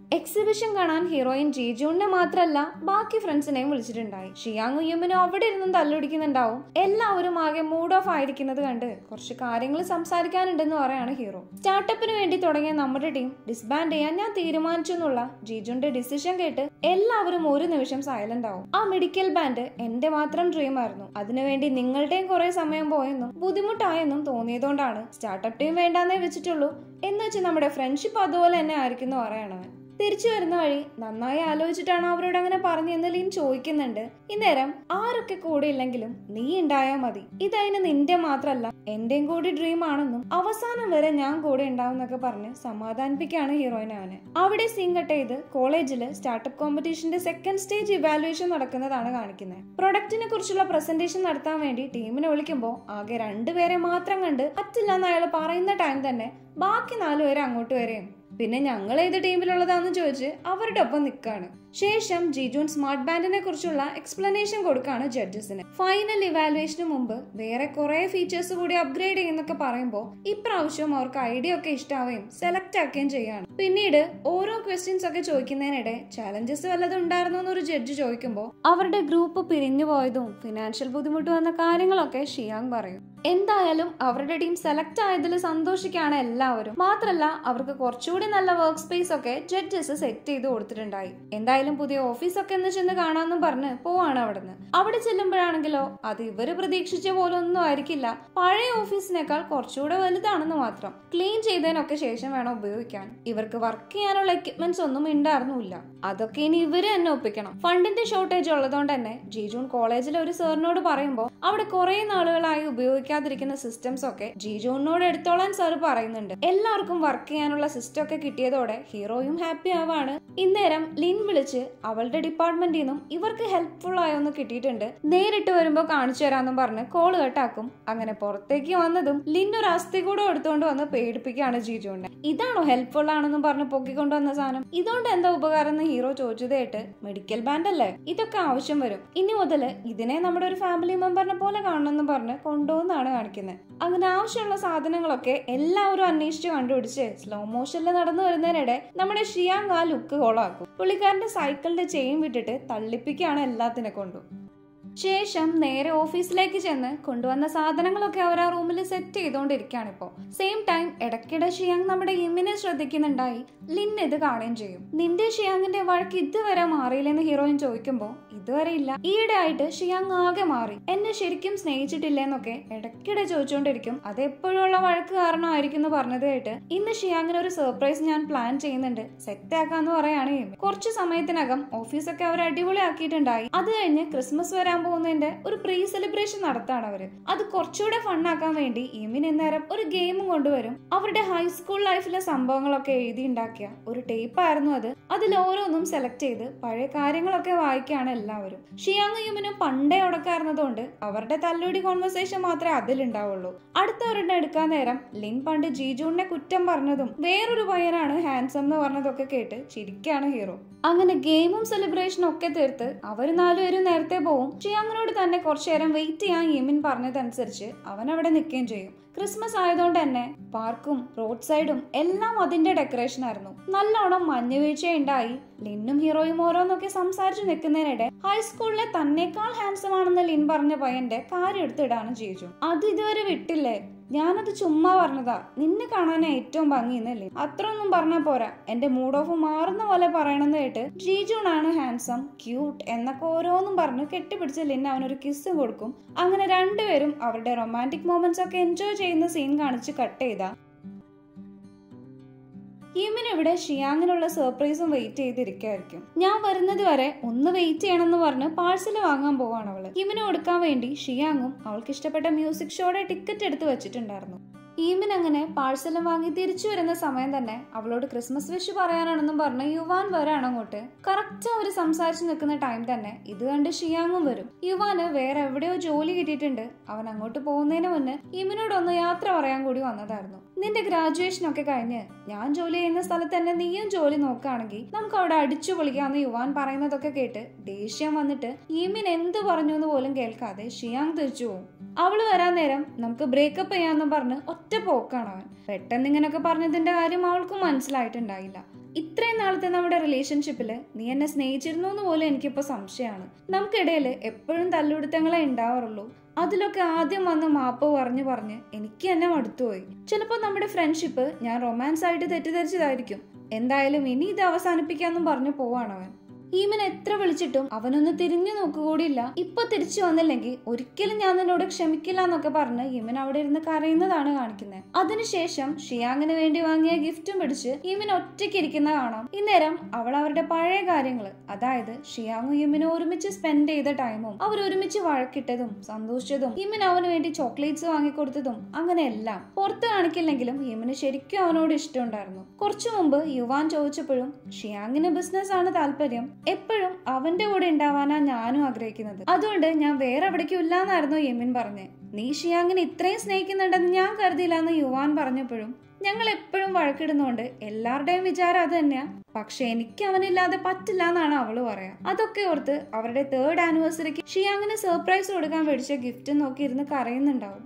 Exhibition കാണാൻ heroine ജീജുവിനെ മാത്രല്ല ബാക്കി ഫ്രണ്ട്സിനെയും വിളിച്ചിട്ടുണ്ടായി. ഷിയാങ്ങും യുമിനും അവിടെ ഇരുന്നും തല്ലുപിടിക്കുന്നുണ്ടാവും. എല്ലാവരും ആകെ മൂഡ് ഓഫ് ആയിരിക്കുന്നത് കണ്ട് കുറച്ച് കാര്യങ്ങൾ സംസാരിക്കാനുണ്ടെന്ന് പറയാണ് ഹീറോ. സ്റ്റാർട്ടപ്പിന് വേണ്ടി തുടങ്ങിയ നമ്മുടെ ടീം ഡിസ്ബാൻഡ് ചെയ്യാൻ ഞാൻ തീരുമാനിച്ചു എന്നുള്ള ജീജുന്റെ ഡിസിഷൻ കേട്ട് എല്ലാവരും ഒരു നിമിഷം സൈലന്റ് ആവും. ആ മെഡിക്കൽ ബാൻഡ് എന്റെ മാത്രം ഡ്രീം ആയിരുന്നു. അതിനുവേണ്ടി നിങ്ങളുടെയും കുറെ സമയം പോയെന്നും ബുദ്ധിമുട്ടായെന്നും തോന്നിയതുകൊണ്ടാണ് സ്റ്റാർട്ടപ്പ് ടീം വേണ്ടാന്നേ വെച്ചിട്ടുള്ളൂ എന്ന് വെച്ച് നമ്മുടെ ഫ്രണ്ട്ഷിപ്പ് അതുപോലെ തന്നെ ആയിരിക്കും എന്ന് പറയണവൻ. തിരിച്ചു വരുന്ന വഴി നന്നായി ആലോചിച്ചിട്ടാണ് അവരോട് അങ്ങനെ പറഞ്ഞെന്ന് ലിൻ ചോദിക്കുന്നുണ്ട്. ഇന്നേരം ആരൊക്കെ കൂടെ ഇല്ലെങ്കിലും നീ ഉണ്ടായാൽ മതി, ഇതതിന് നിന്റെ മാത്രല്ല എന്റെയും കൂടി ഡ്രീം ആണെന്നും അവസാനം വരെ ഞാൻ കൂടെ ഉണ്ടാവും എന്നൊക്കെ പറഞ്ഞ് സമാധാനിപ്പിക്കുകയാണ് ഹീറോയിൻ അവന്. അവിടെ സീൻ കട്ട് ചെയ്ത് കോളേജില് സ്റ്റാർട്ടപ്പ് കോമ്പറ്റീഷന്റെ സെക്കൻഡ് സ്റ്റേജ് ഇവാലുവേഷൻ നടക്കുന്നതാണ് കാണിക്കുന്നത്. പ്രൊഡക്റ്റിനെ കുറിച്ചുള്ള പ്രസന്റേഷൻ നടത്താൻ വേണ്ടി ടീമിനെ വിളിക്കുമ്പോൾ ആകെ 2 പേരെ മാത്രം കണ്ട് പറ്റില്ലെന്ന് അയാൾ പറയുന്ന ടൈം തന്നെ ബാക്കി 4 പേരെ അങ്ങോട്ട് വരെയും പിന്നെ ഞങ്ങൾ ഏത് ടീമിലുള്ളതാന്ന് ചോദിച്ച് അവരുടെ ഒപ്പം നിൽക്കാണ്. ശേഷം ജീജുൻ സ്മാർട്ട് ബാൻഡിനെ കുറിച്ചുള്ള എക്സ്പ്ലനേഷൻ കൊടുക്കാണ് ജഡ്ജസിന്. ഫൈനൽ ഇവാലുവേഷന് മുമ്പ് വേറെ കുറെ ഫീച്ചേഴ്സ് കൂടി അപ്ഗ്രേഡ് ചെയ്യുന്നൊക്കെ പറയുമ്പോൾ ഇപ്രാവശ്യം അവർക്ക് ഐഡിയ ഒക്കെ ഇഷ്ടാവുകയും സെലക്ട് ആക്കുകയും ചെയ്യാണ്. പിന്നീട് ഓരോ ക്വസ്റ്റ്യൻസ് ഒക്കെ ചോദിക്കുന്നതിനിടെ ചാലഞ്ചസ് വല്ലതും ഉണ്ടായിരുന്നോ എന്നൊരു ജഡ്ജ് ചോദിക്കുമ്പോൾ അവരുടെ ഗ്രൂപ്പ് പിരിഞ്ഞു പോയതും ഫിനാൻഷ്യൽ ബുദ്ധിമുട്ട് വന്ന കാര്യങ്ങളൊക്കെ ഷിയാങ് പറയും. എന്തായാലും അവരുടെ ടീം സെലക്ട് ആയതിൽ സന്തോഷിക്കാണ് എല്ലാവരും. മാത്രല്ല അവർക്ക് കുറച്ചുകൂടി നല്ല വർക്ക് സ്പേസ് ഒക്കെ ജഡ്ജസ് സെറ്റ് ചെയ്ത് കൊടുത്തിട്ടുണ്ടായി. എന്തായാലും പുതിയ ഓഫീസൊക്കെ എന്ന് ചെന്ന് കാണാന്നും പറഞ്ഞ് പോവാണ് അവിടുന്ന്. അവിടെ ചെല്ലുമ്പോഴാണെങ്കിലോ അത് ഇവര് പ്രതീക്ഷിച്ച പോലെ ഒന്നും ആയിരിക്കില്ല. പഴയ ഓഫീസിനേക്കാൾ കുറച്ചുകൂടെ വലുതാണെന്ന് മാത്രം. ക്ലീൻ ചെയ്തതിനൊക്കെ ശേഷം വേണം ഉപയോഗിക്കാൻ. ഇവർക്ക് വർക്ക് ചെയ്യാനുള്ള എക്യുപ്മെന്റ്സ് ഒന്നും ഉണ്ടായിരുന്നില്ല. അതൊക്കെ ഇനി ഇവര് തന്നെ ഒപ്പിക്കണം. ഫണ്ടിന്റെ ഷോർട്ടേജ് ഉള്ളതുകൊണ്ട് തന്നെ ജീജൂൺ കോളേജിലെ ഒരു സാറിനോട് പറയുമ്പോൾ അവിടെ കുറെ നാളുകളായി ഉപയോഗിക്കാതിരിക്കുന്ന സിസ്റ്റംസ് ഒക്കെ ജീജൂണിനോട് എടുത്തോളാൻ സാർ പറയുന്നുണ്ട്. എല്ലാവർക്കും വർക്ക് ചെയ്യാനുള്ള സിസ്റ്റം ഒക്കെ കിട്ടിയതോടെ ഹീറോയും ഹാപ്പി ആവാണ്. ഇന്നേരം ലിൻ വിളിച്ച് അവളുടെ ഡിപ്പാർട്ട്മെന്റിൽ നിന്നും ഇവർക്ക് ഹെൽപ്ഫുൾ ആയൊന്ന് കിട്ടിയിട്ടുണ്ട്, നേരിട്ട് വരുമ്പോ കാണിച്ചു തരാന്നും പറഞ്ഞ് കോള് കട്ടാക്കും. അങ്ങനെ പുറത്തേക്ക് വന്നതും ലിൻ ഒരു അസ്ഥി കൂടെ എടുത്തുകൊണ്ട് വന്ന് പേടിപ്പിക്കുകയാണ് ജീജുവിനെ. ഇതാണോ ഹെൽപ്ഫുൾ ആണെന്നും പറഞ്ഞ് പൊക്കിക്കൊണ്ടുവന്ന സാധനം? ഇതുകൊണ്ട് എന്താ ഉപകാരം എന്ന് ഹീറോ ചോദിച്ചതായിട്ട് മെഡിക്കൽ ബാൻഡ് അല്ലേ, ഇതൊക്കെ ആവശ്യം വരും. ഇനി മുതല് ഇതിനെ നമ്മുടെ ഒരു ഫാമിലി മെമ്പറിനെ പോലെ കാണണമെന്ന് പറഞ്ഞ് കൊണ്ടുപോകുന്നതാണ് കാണിക്കുന്നത്. അങ്ങനെ ആവശ്യമുള്ള സാധനങ്ങളൊക്കെ എല്ലാവരും അന്വേഷിച്ച് കണ്ടുപിടിച്ച് സ്ലോ മോഷനിൽ നടന്നു വരുന്നതിനിടെ നമ്മുടെ ഷിയാങ് ആ ലുക്ക് കോളാക്കും. പുള്ളിക്കാരന്റെ സൈക്കിളിന്റെ ചെയിൻ വിട്ടിട്ട് തള്ളിപ്പിക്കുകയാണ് എല്ലാത്തിനെ കൊണ്ടും. ശേഷം നേരെ ഓഫീസിലേക്ക് ചെന്ന് കൊണ്ടുവന്ന സാധനങ്ങളൊക്കെ അവർ ആ റൂമിൽ സെറ്റ് ചെയ്തുകൊണ്ടിരിക്കുകയാണ് ഇപ്പോ. സെയിം ടൈം ഇടയ്ക്കിടെ ഷിയാങ് നമ്മുടെ യിമിനെ ശ്രദ്ധിക്കുന്നുണ്ടായി. ലിൻ ഇത് കാണുകയും ചെയ്യും. നിന്റെ ഷിയാങ്ങിന്റെ വഴക്ക് ഇതുവരെ മാറിയില്ലെന്ന് ഹീറോയിൻ ചോദിക്കുമ്പോൾ ഇതുവരെ ഇല്ല, ഈയിടെ ആയിട്ട് ഷിയാങ് ആകെ മാറി, എന്നെ ശരിക്കും സ്നേഹിച്ചിട്ടില്ലെന്നൊക്കെ ഇടയ്ക്കിടെ ചോദിച്ചുകൊണ്ടിരിക്കും. അത് എപ്പോഴുള്ള വഴക്ക് കാരണമായിരിക്കും എന്ന് പറഞ്ഞത് കേട്ട് ഇന്ന് ഷിയാങ്ങിന് ഒരു സർപ്രൈസ് ഞാൻ പ്ലാൻ ചെയ്യുന്നുണ്ട്, സെറ്റ് ആക്കാന്ന് പറയാണ് യിമിൻ. കുറച്ചു സമയത്തിനകം ഓഫീസൊക്കെ അവർ അടിപൊളിയാക്കിയിട്ടുണ്ടായി. അത് കഴിഞ്ഞ് ക്രിസ്മസ് വരാൻ പോകുന്നതിന്റെ ഒരു പ്രീ സെലിബ്രേഷൻ നടത്താണ് അവര്. അത് കുറച്ചുകൂടെ ഫണ്ണാക്കാൻ വേണ്ടി യിമിൻ ഇന്നേരം ഒരു ഗെയിമും കൊണ്ടുവരും. അവരുടെ ഹൈസ്കൂൾ ലൈഫിലെ സംഭവങ്ങളൊക്കെ എഴുതി ഉണ്ടാക്കിയ ഒരു ടേപ്പ് ആയിരുന്നു അത്. അതിൽ ഓരോന്നും സെലക്ട് ചെയ്ത് പഴയ കാര്യങ്ങളൊക്കെ വായിക്കുകയാണ് എല്ലാവരും. ഷിയാങ് യുമിനും പണ്ടേ ഉടക്കായിരുന്നതുകൊണ്ട് അവരുടെ തല്ലുടി കോൺവെർസേഷൻ മാത്രമേ അതിലുണ്ടാവുള്ളൂ. അടുത്തവരുടെ എടുക്കാൻ നേരം ലിൻ പണ്ട് ജീജുവിനെ കുറ്റം പറഞ്ഞതും വേറൊരു പയ്യനാണ് ഹാൻസം എന്ന് പറഞ്ഞതൊക്കെ കേട്ട് ചിരിക്കാണ് ഹീറോ. അങ്ങനെ ഗെയിമും സെലിബ്രേഷനും ഒക്കെ തീർത്ത് അവർ 4 പേരും നേരത്തെ പോവും. ഷിയാങ്ങിനോട് തന്നെ കുറച്ചു നേരം വെയിറ്റ് ചെയ്യാൻ യിമിൻ പറഞ്ഞതനുസരിച്ച് അവൻ അവിടെ നിൽക്കുകയും ചെയ്യും. ക്രിസ്മസ് ആയതുകൊണ്ട് തന്നെ പാർക്കും റോഡ് സൈഡും എല്ലാം അതിന്റെ ഡെക്കറേഷൻ ആയിരുന്നു. നല്ലോണം മഞ്ഞുവീഴ്ച ഉണ്ടായി. ലിന്നും ഹീറോയും ഓരോന്നൊക്കെ സംസാരിച്ചു നിൽക്കുന്നതിനിടെ ഹൈസ്കൂളിലെ തന്നെക്കാൾ ഹാൻസം ആണെന്ന് ലിൻ പറഞ്ഞ പയ്യന്റെ കാര്യം എടുത്തിടാണ് ജീജു. അത് ഇതുവരെ വിട്ടില്ലേ, ഞാനത് ചുമ്മാ പറഞ്ഞതാ, നിന്നെ കാണാനാ ഏറ്റവും ഭംഗിന്നല്ലേ, അത്രയൊന്നും പറഞ്ഞാ പോരാ, എന്റെ മൂഡ് ഓഫ് മാറുന്ന പോലെ പറയണമെന്ന് കേട്ട് ജീജുൺ ആണ് ഹാൻസം, ക്യൂട്ട് എന്നൊക്കെ ഓരോന്നും പറഞ്ഞ് കെട്ടിപ്പിടിച്ച് ലിൻ അവനൊരു കിസ് കൊടുക്കും. അങ്ങനെ 2 പേരും അവരുടെ റൊമാൻറ്റിക് മൊമെന്റ്സ് ഒക്കെ എൻജോയ് ചെയ്യുന്ന സീൻ കാണിച്ച് കട്ട് ചെയ്താ യിമിൻ ഇവിടെ ഷിയാങ്ങിനുള്ള സർപ്രൈസും വെയിറ്റ് ചെയ്തിരിക്കായിരിക്കും. ഞാൻ വരുന്നത് വരെ ഒന്ന് വെയിറ്റ് ചെയ്യണമെന്ന് പറഞ്ഞ് പാഴ്സൽ വാങ്ങാൻ പോവാണ് അവള്. യിമിന് കൊടുക്കാൻ വേണ്ടി ഷിയാങ്ങും അവൾക്ക് ഇഷ്ടപ്പെട്ട മ്യൂസിക് ഷോയുടെ ടിക്കറ്റ് എടുത്ത് വെച്ചിട്ടുണ്ടായിരുന്നു. യിമിൻ അങ്ങനെ പാഴ്സലും വാങ്ങി തിരിച്ചു വരുന്ന സമയം തന്നെ അവളോട് ക്രിസ്മസ് വിഷ് പറയാനാണെന്നും പറഞ്ഞ് യുവാൻ വരാണ് അങ്ങോട്ട്. കറക്റ്റ് അവര് സംസാരിച്ചു നിൽക്കുന്ന ടൈം തന്നെ ഇത് കണ്ട് ഷിയാങ്ങും വരും. യുവാന് വേറെ എവിടെയോ ജോലി കിട്ടിയിട്ടുണ്ട്. അവൻ അങ്ങോട്ട് പോകുന്നതിന് മുന്നേ യിമിനോടൊന്ന് യാത്ര പറയാൻ കൂടി വന്നതായിരുന്നു. നിന്റെ ഗ്രാജുവേഷൻ ഒക്കെ കഴിഞ്ഞ് ഞാൻ ജോലി ചെയ്യുന്ന സ്ഥലത്ത് തന്നെ നീയും ജോലി നോക്കുകയാണെങ്കിൽ നമുക്ക് അവിടെ അടിച്ചു പൊളിക്കാന്ന് യുവാൻ പറയുന്നതൊക്കെ കേട്ട് ദേഷ്യം വന്നിട്ട് യിമിൻ എന്ത് പറഞ്ഞു എന്ന് പോലും കേൾക്കാതെ ഷിയാങ് തിരിച്ചു പോകും. അവള് വരാൻ നേരം നമുക്ക് ബ്രേക്കപ്പ് ചെയ്യാന്നും പറഞ്ഞ് ഒറ്റ പോക്കാണ് അവൻ. പെട്ടെന്ന് ഇങ്ങനെയൊക്കെ പറഞ്ഞതിന്റെ കാര്യം അവൾക്കും മനസ്സിലായിട്ടുണ്ടായില്ല. ഇത്രയും നാളത്തെ നമ്മുടെ റിലേഷൻഷിപ്പില് നീ എന്നെ സ്നേഹിച്ചിരുന്നു എന്ന് പോലും എനിക്കിപ്പോ സംശയമാണ്. നമുക്കിടയിൽ എപ്പോഴും തല്ലുപിടുത്തങ്ങളെ ഉണ്ടാവാറുള്ളൂ. അതിലൊക്കെ ആദ്യം വന്ന് മാപ്പ് പറഞ്ഞ് എനിക്ക് എന്നെ മടുത്തുപോയി. ചിലപ്പോൾ നമ്മുടെ ഫ്രണ്ട്ഷിപ്പ് ഞാൻ റൊമാൻസ് ആയിട്ട് തെറ്റിദ്ധരിച്ചതായിരിക്കും. എന്തായാലും ഇനി ഇത് അവസാനിപ്പിക്കാന്നും പറഞ്ഞു പോവാണവൻ. ഹീമൻ എത്ര വിളിച്ചിട്ടും അവനൊന്ന് തിരിഞ്ഞു നോക്കുകൂടിയില്ല. ഇപ്പൊ തിരിച്ചു വന്നില്ലെങ്കിൽ ഒരിക്കലും ഞാൻ നിന്നോട് ക്ഷമിക്കില്ല എന്നൊക്കെ പറഞ്ഞ് ഹീമൻ അവിടെ ഇരുന്ന് കരയുന്നതാണ് കാണിക്കുന്നത്. അതിനുശേഷം ഷിയാങ്ങിന് വേണ്ടി വാങ്ങിയ ഗിഫ്റ്റും പിടിച്ച് ഹീമൻ ഒറ്റയ്ക്ക് ഇരിക്കുന്ന കാണാം. ഇന്നേരം അവൾ അവരുടെ പഴയ കാര്യങ്ങള്, അതായത് ഷിയാങ്ങും ഹീമനും ഒരുമിച്ച് സ്പെൻഡ് ചെയ്ത ടൈമും അവർ ഒരുമിച്ച് വഴക്കിട്ടതും സന്തോഷിച്ചതും ഹീമൻ അവന് വേണ്ടി ചോക്ലേറ്റ്സ് വാങ്ങിക്കൊടുത്തതും അങ്ങനെയെല്ലാം പുറത്ത് കാണിക്കില്ലെങ്കിലും ഹീമന് ശരിക്കും അവനോട് ഇഷ്ടമുണ്ടായിരുന്നു. കുറച്ചു മുമ്പ് യുവാൻ ചോദിച്ചപ്പോഴും ഷിയാങ്ങിന് ബിസിനസ് ആണ് താല്പര്യം, എപ്പോഴും അവന്റെ കൂടെ ഉണ്ടാവാനാ ഞാനും ആഗ്രഹിക്കുന്നത്, അതുകൊണ്ട് ഞാൻ വേറെ എവിടേക്കും ഇല്ലാന്നായിരുന്നു യമിൻ പറഞ്ഞത്. നീ ഷിയാങ്ങിനെ ഇത്രയും സ്നേഹിക്കുന്നുണ്ടെന്ന് ഞാൻ കരുതിയില്ല എന്ന് യുവാൻ പറഞ്ഞപ്പോഴും ഞങ്ങൾ എപ്പോഴും വഴക്കിടുന്നോണ്ട് എല്ലാവരുടെയും വിചാരം അത് തന്നെയാ, പക്ഷെ എനിക്ക് അവനില്ലാതെ പറ്റില്ല എന്നാണ് അവള് പറയാ. അതൊക്കെ ഓർത്ത് അവരുടെ 3rd ആനിവേഴ്സറിക്ക് ഷിയാങ്ങിന് സർപ്രൈസ് കൊടുക്കാൻ മേടിച്ച ഗിഫ്റ്റ് നോക്കി ഇരുന്ന് കരയുന്നുണ്ടാവും.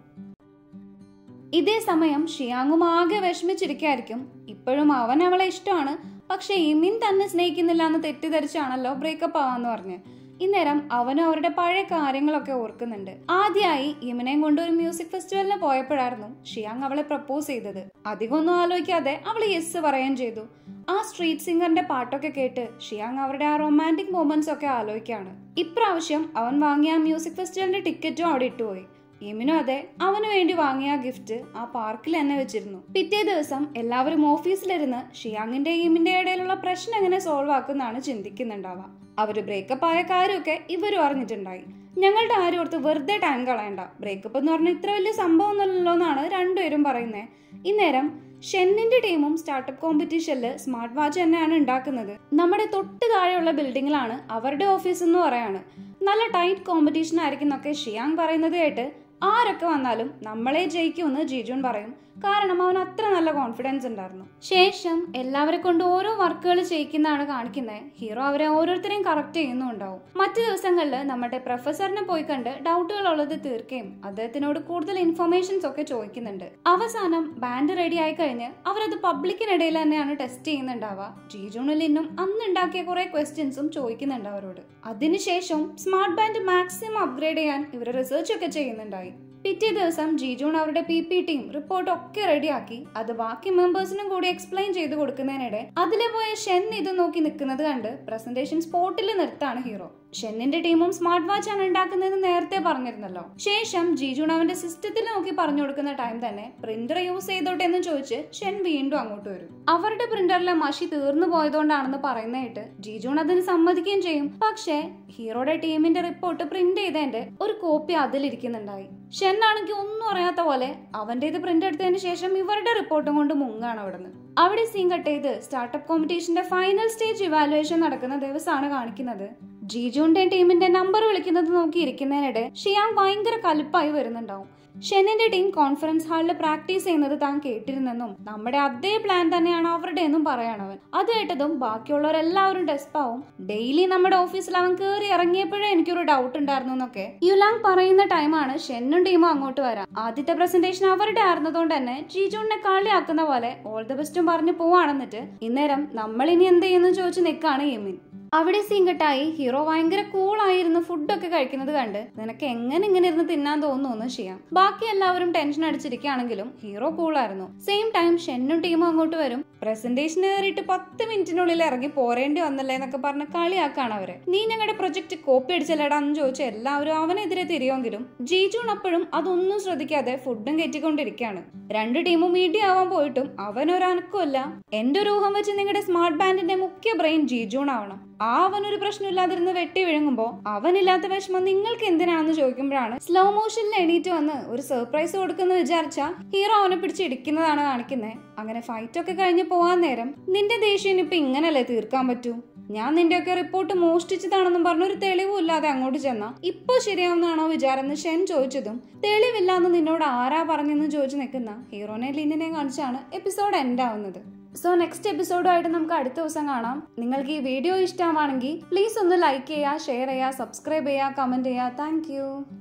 ഇതേ സമയം ഷിയാങ്ങും ആകെ വിഷമിച്ചിരിക്കായിരിക്കും. ഇപ്പോഴും അവൻ അവളെ ഇഷ്ടമാണ്, പക്ഷെ ഇമിൻ തന്നെ സ്നേഹിക്കുന്നില്ല എന്ന് തെറ്റിദ്ധരിച്ചാണല്ലോ ബ്രേക്കപ്പ് ആവാന്ന് പറഞ്ഞ്. ഇന്നേരം അവനും അവരുടെ പഴയ കാര്യങ്ങളൊക്കെ ഓർക്കുന്നുണ്ട്. ആദ്യമായി ഇമിനെയും കൊണ്ട് ഒരു മ്യൂസിക് ഫെസ്റ്റിവലിന് പോയപ്പോഴായിരുന്നു ഷിയാങ് അവളെ പ്രപ്പോസ് ചെയ്തത്. അധികമൊന്നും ആലോചിക്കാതെ അവൾ യെസ് പറയുകയും ചെയ്തു. ആ സ്ട്രീറ്റ് സിംഗറിന്റെ പാട്ടൊക്കെ കേട്ട് ഷിയാങ് അവരുടെ ആ റൊമാൻറ്റിക് മൊമെന്റ്സ് ഒക്കെ ആലോചിക്കാണ്. ഇപ്രാവശ്യം അവൻ വാങ്ങിയ മ്യൂസിക് ഫെസ്റ്റിവലിന്റെ ടിക്കറ്റും അവിടെ ഇട്ടുപോയി. യമിനും അതെ, അവന് വേണ്ടി വാങ്ങിയ ഗിഫ്റ്റ് ആ പാർക്കിൽ തന്നെ വെച്ചിരുന്നു. പിറ്റേ ദിവസം എല്ലാവരും ഓഫീസിലിരുന്ന് ഷിയാങ്ങിന്റെ യമിന്റെ ഇടയിലുള്ള പ്രശ്നം എങ്ങനെ സോൾവ് ആക്കുന്നാണ് ചിന്തിക്കുന്നുണ്ടാവുക. അവര് ബ്രേക്കപ്പ് ആയ കാര്യമൊക്കെ ഇവരും അറിഞ്ഞിട്ടുണ്ടായി. ഞങ്ങളുടെ ആരും ഓർത്ത് വെറുതെ ടൈം കളയണ്ട, ബ്രേക്കപ്പ് എന്ന് പറഞ്ഞാൽ ഇത്ര വലിയ സംഭവം ഒന്നുമല്ലല്ലോ എന്നാണ് രണ്ടുപേരും പറയുന്നത്. ഇന്നേരം ഷെന്നിന്റെ ടീമും സ്റ്റാർട്ടപ്പ് കോമ്പറ്റീഷനിൽ സ്മാർട്ട് വാച്ച് തന്നെയാണ് ഉണ്ടാക്കുന്നത്. നമ്മുടെ തൊട്ട് താഴെയുള്ള ബിൽഡിങ്ങിലാണ് അവരുടെ ഓഫീസ് എന്ന് പറയാണ്. നല്ല ടൈറ്റ് കോമ്പറ്റീഷൻ ആയിരിക്കും എന്നൊക്കെ ഷിയാങ് പറയുന്നത് കേട്ട് ആരൊക്കെ വന്നാലും നമ്മളെ ജയിക്കുമെന്ന് ജിജുൻ പറയും. കാരണം അവൻ അത്ര നല്ല കോൺഫിഡൻസ് ഉണ്ടായിരുന്നു. ശേഷം എല്ലാവരെ കൊണ്ട് ഓരോ വർക്കുകൾ ചെയ്യിക്കുന്നതാണ് കാണിക്കുന്നത്. ഹീറോ അവരെ ഓരോരുത്തരെയും കറക്റ്റ് ചെയ്യുന്നുണ്ടാവും. മറ്റു ദിവസങ്ങളിൽ നമ്മുടെ പ്രൊഫസറിനെ പോയി കണ്ട് ഡൗട്ടുകൾ ഉള്ളത് തീർക്കുകയും അദ്ദേഹത്തിനോട് കൂടുതൽ ഇൻഫർമേഷൻസ് ഒക്കെ ചോദിക്കുന്നുണ്ട്. അവസാനം ബാൻഡ് റെഡി ആയി കഴിഞ്ഞ് അവരത് പബ്ലിക്കിനിടയിൽ തന്നെയാണ് ടെസ്റ്റ് ചെയ്യുന്നുണ്ടാവുക. ജിജുനും ലിന്നും അന്ന് ഉണ്ടാക്കിയ കുറെ ക്വസ്റ്റ്യൻസും ചോദിക്കുന്നുണ്ട് അവരോട്. അതിനുശേഷം സ്മാർട്ട് ബാൻഡ് മാക്സിമം അപ്ഗ്രേഡ് ചെയ്യാൻ ഇവർ റിസർച്ച് ഒക്കെ ചെയ്യുന്നുണ്ടായി. പിറ്റേ ദിവസം ജിജുൺ അവരുടെ PPTയും റിപ്പോർട്ടും ഒക്കെ റെഡിയാക്കി അത് ബാക്കി മെമ്പേഴ്സിനും കൂടി എക്സ്പ്ലെയിൻ ചെയ്ത് കൊടുക്കുന്നതിനിടെ അതിലെ പോയ ഷെൻ ഇത് നോക്കി നിൽക്കുന്നത് കണ്ട് പ്രസന്റേഷൻ സ്പോട്ടിൽ നിർത്താണ് ഹീറോ. ഷെന്നിന്റെ ടീമും സ്മാർട്ട് വാച്ച് ആണ് ഉണ്ടാക്കുന്നതെന്ന് നേരത്തെ പറഞ്ഞിരുന്നല്ലോ. ശേഷം ജിജുൺ അവന്റെ സിസ്റ്റത്തിൽ നോക്കി പറഞ്ഞു കൊടുക്കുന്ന ടൈം തന്നെ പ്രിന്റർ യൂസ് ചെയ്തോട്ടെ എന്ന് ചോദിച്ച് ഷെൻ വീണ്ടും അങ്ങോട്ട് വരും. അവരുടെ പ്രിന്ററിലെ മഷി തീർന്നു പോയതുകൊണ്ടാണെന്ന് പറയുന്നതായിട്ട് ജിജുൺ അതിന് സമ്മതിക്കുകയും ചെയ്യും. പക്ഷേ ഹീറോയുടെ ടീമിന്റെ റിപ്പോർട്ട് പ്രിന്റ് ചെയ്തതിന്റെ ഒരു കോപ്പി അതിലിരിക്കുന്നുണ്ടായി. ഷെൻ ആണെങ്കിൽ ഒന്നും അറിയാത്ത പോലെ അവന്റെ ഇത് പ്രിന്റ് എടുത്തതിന് ശേഷം ഇവരുടെ റിപ്പോർട്ടും കൊണ്ട് മുങ്ങാണ് അവിടുന്ന്. അവിടെ സീൻ കട്ട് ചെയ്ത് സ്റ്റാർട്ടപ്പ് കോമ്പറ്റീഷന്റെ ഫൈനൽ സ്റ്റേജ് ഇവാലുവേഷൻ നടക്കുന്ന ദിവസമാണ് കാണിക്കുന്നത്. ജിജുന്റെ ടീമിന്റെ നമ്പർ വിളിക്കുന്നത് നോക്കിയിരിക്കുന്നതിനിടെ ഷിയാങ് ഭയങ്കര കലിപ്പായി വരുന്നുണ്ടാവും. ഷെന്നിന്റെ ടീം കോൺഫറൻസ് ഹാളിൽ പ്രാക്ടീസ് ചെയ്യുന്നത് താൻ കേട്ടിരുന്നെന്നും നമ്മുടെ അതേ പ്ലാൻ തന്നെയാണ് അവരുടെ എന്നും പറയാണവൻ. അത് കേട്ടതും ബാക്കിയുള്ളവരെല്ലാവരും ഡെസ്പാവും. ഡെയിലി നമ്മുടെ ഓഫീസിൽ അവൻ കയറി ഇറങ്ങിയപ്പോഴേ എനിക്കൊരു ഡൗട്ട് ഉണ്ടായിരുന്നു എന്നൊക്കെ യുലാങ് പറയുന്ന ടൈമാണ് ഷെന്നും ടീമും അങ്ങോട്ട് വരാം. ആദ്യത്തെ പ്രസന്റേഷൻ അവരുടെ ആയിരുന്നതുകൊണ്ട് തന്നെ ജിജുനെ കളിയാക്കുന്ന പോലെ ഓൾ ദ ബെസ്റ്റും പറഞ്ഞു പോവാണെന്നിട്ട് ഇന്നേരം നമ്മൾ ഇനി എന്ത് ചെയ്യുന്നു ചോദിച്ചു നിൽക്കാണ് യമിൻ. അവിടെ സീൻ കട്ടായി ഹീറോ ഭയങ്കര കൂളായിരുന്നു ഫുഡൊക്കെ കഴിക്കുന്നത് കണ്ട് നിനക്ക് എങ്ങനെ ഇങ്ങനെ ഇരുന്ന് തിന്നാൻ തോന്നുന്നു ചെയ്യാം. ബാക്കി എല്ലാവരും ടെൻഷൻ അടിച്ചിരിക്കുകയാണെങ്കിലും ഹീറോ കൂളായിരുന്നു. സെയിം ടൈം ഷെന്നും ടീമും അങ്ങോട്ട് വരും. പ്രസന്റേഷൻ കയറിയിട്ട് 10 മിനിറ്റിനുള്ളിൽ ഇറങ്ങി പോരേണ്ടി വന്നല്ലേ എന്നൊക്കെ പറഞ്ഞ് കളിയാക്കാണ് അവരെ. നീ ഞങ്ങളുടെ പ്രൊജക്ട് കോപ്പി അടിച്ചല്ലേടാന്ന് ചോദിച്ച എല്ലാവരും അവനെതിരെ തിരിയുമെങ്കിലും ജിജുൺ അപ്പോഴും അതൊന്നും ശ്രദ്ധിക്കാതെ ഫുഡും കയറ്റിക്കൊണ്ടിരിക്കുകയാണ്. രണ്ട് ടീമും മീഡിയ ആവാൻ പോയിട്ടും അവനൊരനക്കമില്ല. എന്റെ ഒരു ഊഹം വെച്ച് നിങ്ങളുടെ സ്മാർട്ട് ബാൻഡിന്റെ മുഖ്യ ബ്രെയിൻ ജിജുൺ ആവണം. അവനൊരു പ്രശ്നമില്ലാതിരുന്ന് വെട്ടി വിഴുങ്ങുമ്പോ അവനില്ലാത്ത വിഷമം നിങ്ങൾക്ക് എന്തിനാണെന്ന് ചോദിക്കുമ്പോഴാണ് സ്ലോ മോഷനിൽ എണീറ്റ് വന്ന് ഒരു സർപ്രൈസ് കൊടുക്കുന്ന വിചാരിച്ച ഹീറോ അവനെ പിടിച്ച് ഇടിക്കുന്നതാണ് കാണിക്കുന്നത്. അങ്ങനെ ഫൈറ്റ് ഒക്കെ കഴിഞ്ഞ് പോവാൻ നേരം നിന്റെ ദേഷ്യം ഇപ്പൊ ഇങ്ങനല്ലേ തീർക്കാൻ പറ്റൂ, ഞാൻ നിന്റെയൊക്കെ റിപ്പോർട്ട് മോഷ്ടിച്ചതാണെന്നും പറഞ്ഞൊരു തെളിവില്ലാതെ അങ്ങോട്ട് ചെന്നാ ഇപ്പൊ ശരിയാവുന്നതാണോ വിചാരം എന്ന് ഷെൻ ചോദിച്ചതും തെളിവില്ലാന്ന് നിന്നോട് ആരാ പറഞ്ഞെന്ന് ചോദിച്ചു നിൽക്കുന്ന ഹീറോനെ ലിന്നിനെ കാണിച്ചാണ് എപ്പിസോഡ് എൻഡ് ആവുന്നത്. സോ നെക്സ്റ്റ് എപ്പിസോഡുമായിട്ട് നമുക്ക് അടുത്ത ദിവസം കാണാം. നിങ്ങൾക്ക് ഈ വീഡിയോ ഇഷ്ടമാണെങ്കിൽ പ്ലീസ് ഒന്ന് ലൈക്ക് ചെയ്യുക, ഷെയർ ചെയ്യുക, സബ്സ്ക്രൈബ് ചെയ്യുക, കമന്റ് ചെയ്യുക. Thank U.